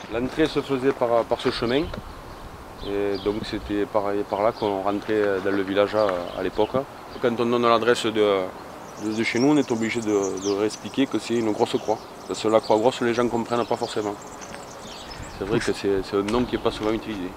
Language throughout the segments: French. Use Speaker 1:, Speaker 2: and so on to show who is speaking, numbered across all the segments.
Speaker 1: L'entrée se faisait par ce chemin. Et donc c'était par là qu'on rentrait dans le village à l'époque. Quand on donne l'adresse de chez nous, on est obligé de réexpliquer que c'est une grosse croix. Parce que la croix grosse, les gens ne comprennent pas forcément. C'est vrai que c'est un nom qui n'est pas souvent utilisé.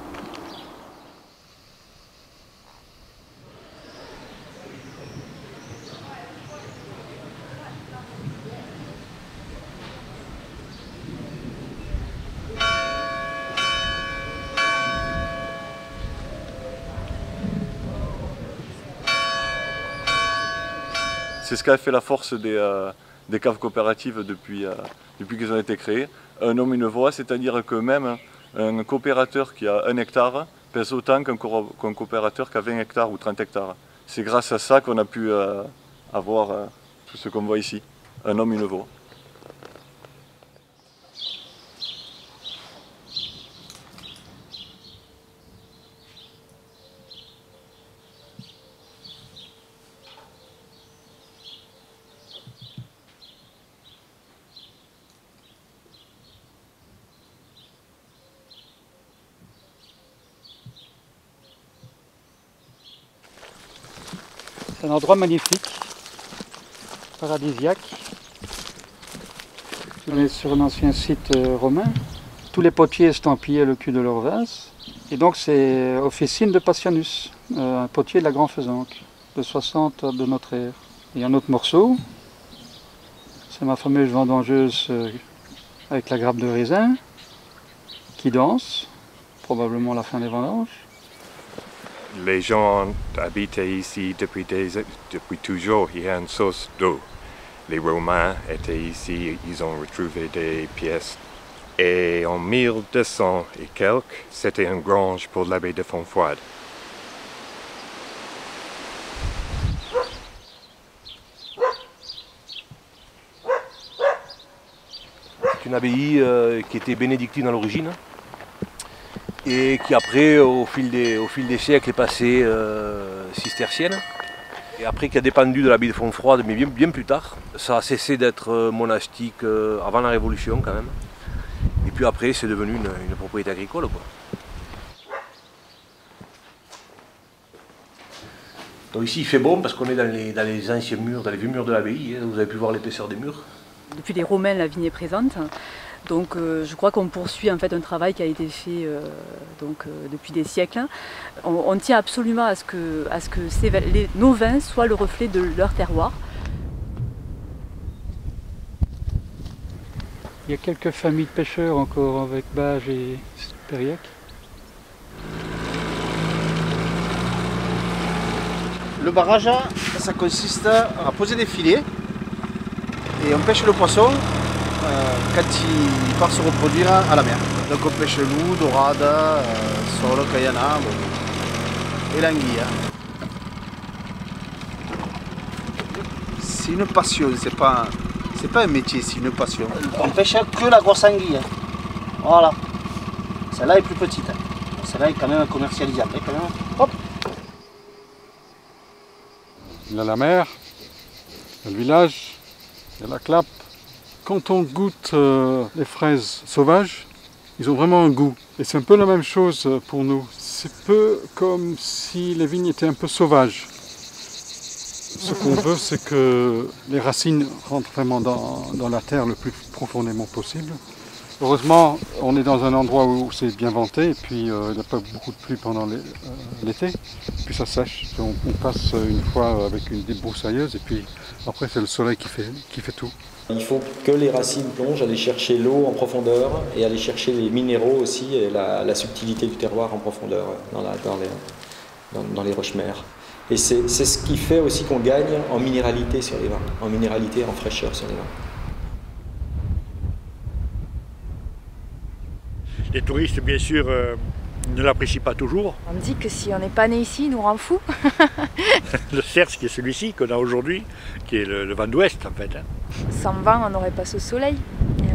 Speaker 2: C'est ce qui a fait la force des caves coopératives depuis qu'elles ont été créées. Un homme, une voix, c'est-à-dire que même un coopérateur qui a 1 hectare pèse autant qu'un coopérateur qui a 20 hectares ou 30 hectares. C'est grâce à ça qu'on a pu avoir tout ce qu'on voit ici. Un homme, une voix.
Speaker 3: C'est un endroit magnifique, paradisiaque. On est sur un ancien site romain. Tous les potiers estampaillent le cul de leur vin. Et donc c'est officine de Passianus, un potier de la Grand-Faisanque, de 60 de notre ère. Il y a un autre morceau, c'est ma fameuse vendangeuse avec la grappe de raisin, qui danse, probablement la fin des vendanges.
Speaker 4: Les gens habitaient ici depuis toujours. Il y a une source d'eau. Les Romains étaient ici, ils ont retrouvé des pièces. Et en 1200 et quelques, c'était une grange pour l'abbaye de Fontfroide.
Speaker 5: C'est une abbaye qui était bénédictine à l'origine, et qui après, au fil des siècles, est passée cistercienne. Et après qui a dépendu de l'abbaye de Fontfroide, mais bien plus tard. Ça a cessé d'être monastique avant la Révolution quand même. Et puis après, c'est devenu une propriété agricole, quoi. Donc ici, il fait bon parce qu'on est dans les anciens murs, dans les vieux murs de l'abbaye. Vous avez pu voir l'épaisseur des murs.
Speaker 6: Depuis les Romains, la vigne est présente. Donc je crois qu'on poursuit en fait un travail qui a été fait depuis des siècles. On tient absolument à ce que nos vins soient le reflet de leur terroir.
Speaker 3: Il y a quelques familles de pêcheurs encore avec Bage et Périac.
Speaker 7: Le barrage, ça consiste à poser des filets et on pêche le poisson quand il part se reproduire à la mer. Donc on pêche loup, dorade, sole, cayana et l'anguille. C'est une passion, c'est pas un métier, c'est une passion. On pêche que la grosse anguille. Voilà. Celle-là est plus petite. Celle-là est quand même commercialisable. Quand même. Hop.
Speaker 8: Il y a la mer, il y a le village, il y a la clappe. Quand on goûte les fraises sauvages, ils ont vraiment un goût. Et c'est un peu la même chose pour nous. C'est peu comme si les vignes étaient un peu sauvages. Ce qu'on veut, c'est que les racines rentrent vraiment dans la terre le plus profondément possible. Heureusement, on est dans un endroit où c'est bien venté et puis il n'y a pas beaucoup de pluie pendant l'été. Puis ça sèche. On passe une fois avec une débroussailleuse et puis après c'est le soleil qui fait tout.
Speaker 9: Il faut que les racines plongent, aller chercher l'eau en profondeur et aller chercher les minéraux aussi et la subtilité du terroir en profondeur dans les roches-mères. Et c'est ce qui fait aussi qu'on gagne en minéralité sur les vins, en minéralité et en fraîcheur sur les vins.
Speaker 10: Les touristes, bien sûr, ne l'apprécient pas toujours.
Speaker 11: On me dit que si on n'est pas né ici, il nous rend fou.
Speaker 10: Le Cers, qui est celui-ci qu'on a aujourd'hui, qui est le vent d'ouest en fait.
Speaker 11: Sans vent, on n'aurait pas ce soleil. Et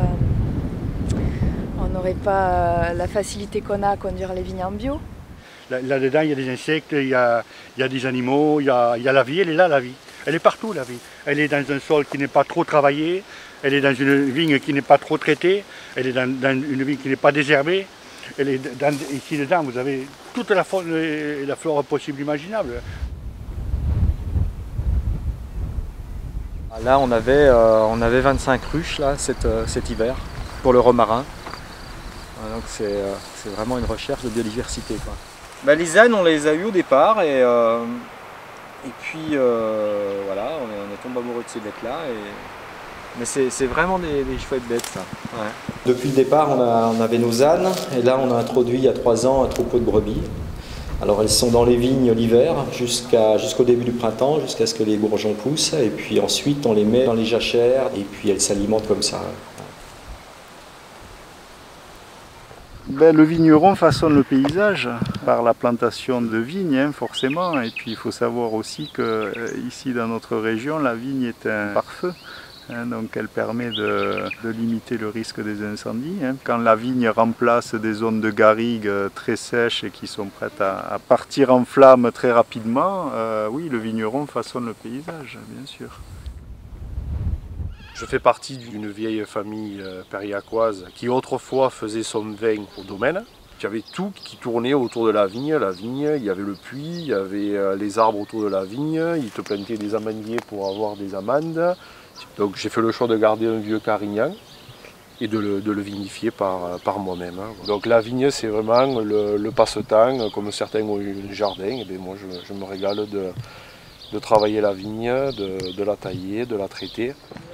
Speaker 11: on n'aurait pas la facilité qu'on a à conduire les vignes en bio.
Speaker 10: Là-dedans, il y a des insectes, il y a des animaux, il y a la vie, elle est là, la vie. Elle est partout, la vie. Elle est dans un sol qui n'est pas trop travaillé, Elle est dans une vigne qui n'est pas trop traitée, elle est dans une vigne qui n'est pas désherbée. Elle est ici dedans, vous avez toute la faune et la flore possible imaginable.
Speaker 9: Là, on avait 25 ruches là, cet hiver pour le romarin. Donc c'est vraiment une recherche de biodiversité, quoi. Bah, les ânes, on les a eus au départ et puis voilà, on est tombé amoureux de ces bêtes-là. Mais c'est vraiment des chouettes bêtes, ça. Ouais. Depuis le départ, on avait nos ânes et là, on a introduit il y a 3 ans un troupeau de brebis. Alors elles sont dans les vignes l'hiver jusqu'au début du printemps, jusqu'à ce que les bourgeons poussent. Et puis ensuite, on les met dans les jachères et puis elles s'alimentent comme ça.
Speaker 12: Ben, le vigneron façonne le paysage par la plantation de vignes, hein, forcément. Et puis il faut savoir aussi que ici dans notre région, la vigne est un pare-feu. Hein, donc elle permet de limiter le risque des incendies. Hein. Quand la vigne remplace des zones de garrigues très sèches et qui sont prêtes à partir en flammes très rapidement, oui, le vigneron façonne le paysage, bien sûr.
Speaker 5: Je fais partie d'une vieille famille périacoise qui autrefois faisait son vin au domaine. Il y avait tout qui tournait autour de la vigne, il y avait le puits, il y avait les arbres autour de la vigne, ils te plantaient des amandiers pour avoir des amandes. Donc j'ai fait le choix de garder un vieux carignan et de le vinifier par moi-même. Donc la vigne, c'est vraiment le passe-temps, comme certains ont eu un jardin, et bien moi je me régale de travailler la vigne, de la tailler, de la traiter.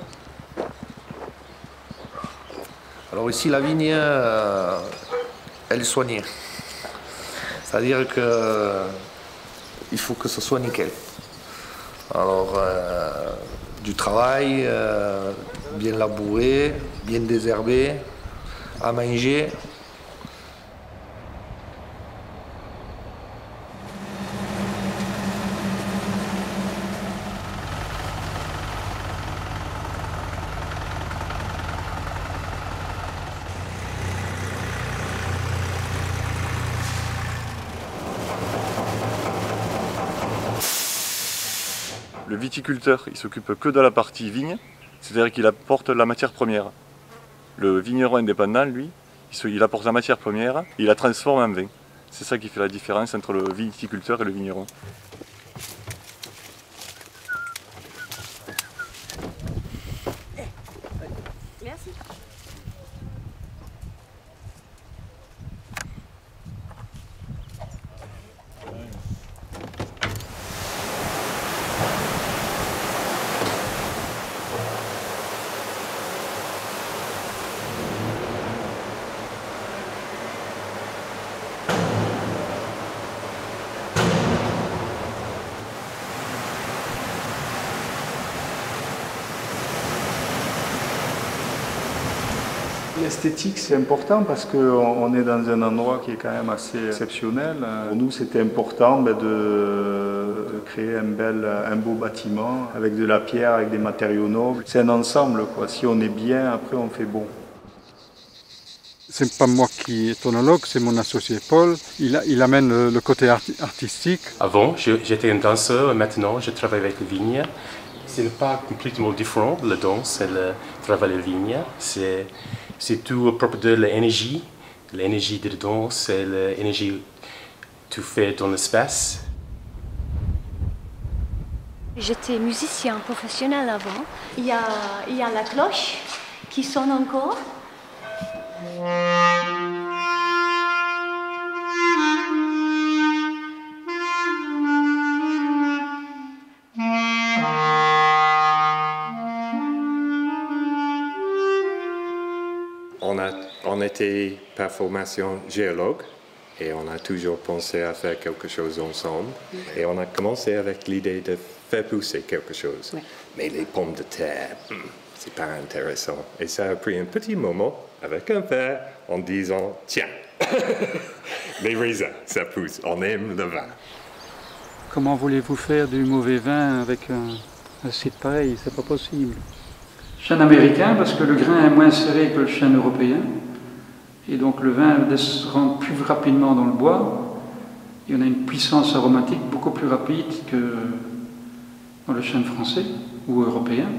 Speaker 13: Alors ici, la vigne, elle est soignée. C'est-à-dire qu'il faut que ce soit nickel. Alors, du travail, bien labouré, bien désherbé, à manger.
Speaker 2: Le viticulteur, il s'occupe que de la partie vigne, c'est-à-dire qu'il apporte la matière première. Le vigneron indépendant, lui, il apporte la matière première, il la transforme en vin. C'est ça qui fait la différence entre le viticulteur et le vigneron.
Speaker 14: Merci.
Speaker 12: L'esthétique, c'est important parce qu'on est dans un endroit qui est quand même assez exceptionnel. Pour nous, c'était important de créer un beau bâtiment avec de la pierre, avec des matériaux nobles. C'est un ensemble, quoi. Si on est bien, après on fait bon.
Speaker 8: C'est pas moi qui est onologue, c'est mon associé Paul. Il amène le côté artistique.
Speaker 15: Avant, j'étais un danseur, maintenant je travaille avec les vignes. Ce n'est pas complètement différent, la danse et le travail des vignes. C'est tout à propos de l'énergie de la danse et l'énergie que tu fais dans l'espace.
Speaker 14: J'étais musicien professionnel avant. Il y a la cloche qui sonne encore.
Speaker 4: On était par formation géologue et on a toujours pensé à faire quelque chose ensemble. Et on a commencé avec l'idée de faire pousser quelque chose. Oui. Mais les pommes de terre, c'est pas intéressant. Et ça a pris un petit moment avec un verre en disant tiens, les raisins, ça pousse, on aime le vin.
Speaker 3: Comment voulez-vous faire du mauvais vin avec un site pareil? C'est pas possible. Chêne américain parce que le grain est moins serré que le chêne européen. Et donc le vin rentre plus rapidement dans le bois. Et on a une puissance aromatique beaucoup plus rapide que dans le chêne français ou européen.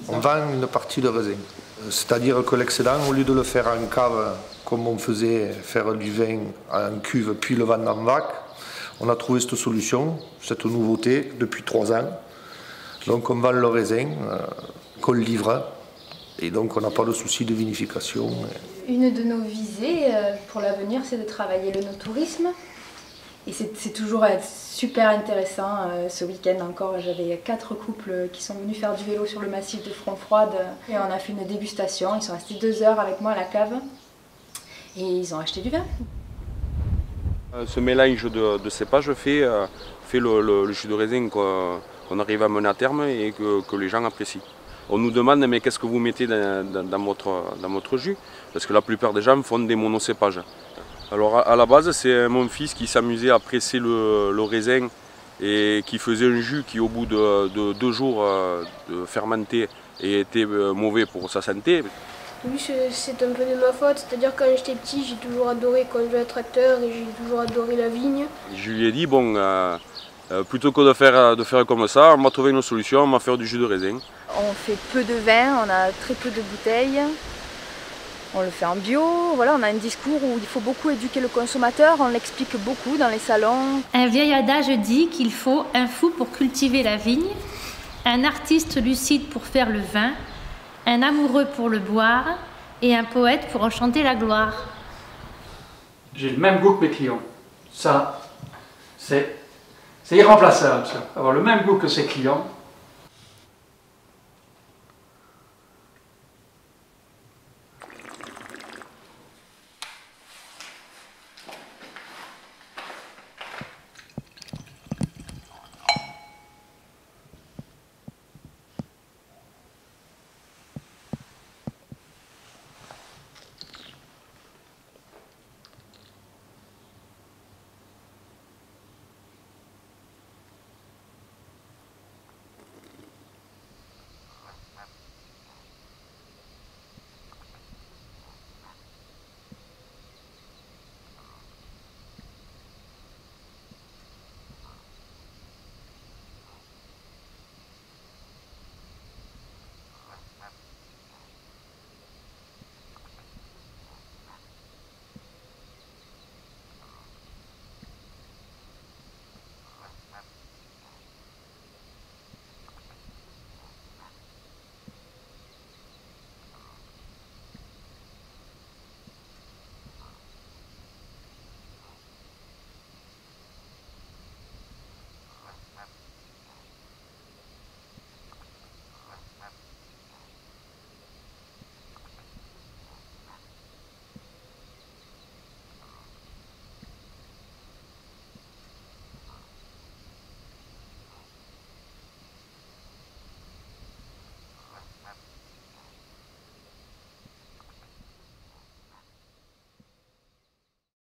Speaker 13: on vend une partie de raisin. C'est-à-dire que l'excédent, au lieu de le faire en cave, comme on faisait faire du vin en cuve puis le vendre en vrac, on a trouvé cette solution, cette nouveauté depuis 3 ans. Donc on vend le raisin qu'on livre et donc on n'a pas de souci de vinification.
Speaker 11: Une de nos visées pour l'avenir, c'est de travailler le no-tourisme. Et c'est toujours super intéressant. Ce week-end encore, j'avais 4 couples qui sont venus faire du vélo sur le massif de Frontfroide. Et on a fait une dégustation. Ils sont restés 2 heures avec moi à la cave. Et ils ont acheté du vin.
Speaker 1: Ce mélange de cépages fait le jus de raisin qu'on arrive à mener à terme et que les gens apprécient. On nous demande mais qu'est-ce que vous mettez dans votre jus? Parce que la plupart des gens font des monocépages. Alors à la base c'est mon fils qui s'amusait à presser le raisin et qui faisait un jus qui au bout de 2 jours de fermenté était mauvais pour sa santé.
Speaker 16: Oui, c'est un peu de ma faute, c'est-à-dire quand j'étais petit, j'ai toujours adoré conduire un tracteur et j'ai toujours adoré la vigne.
Speaker 1: Je lui ai dit, bon, plutôt que de faire comme ça, on va trouver une solution, on va faire du jus de raisin.
Speaker 11: On fait peu de vin, on a très peu de bouteilles, on le fait en bio, voilà, on a un discours où il faut beaucoup éduquer le consommateur, on l'explique beaucoup dans les salons.
Speaker 17: Un vieil adage dit qu'il faut un fou pour cultiver la vigne, un artiste lucide pour faire le vin, un amoureux pour le boire et un poète pour en chanter la gloire.
Speaker 3: J'ai le même goût que mes clients. Ça, c'est irremplaçable, ça. Avoir le même goût que ses clients,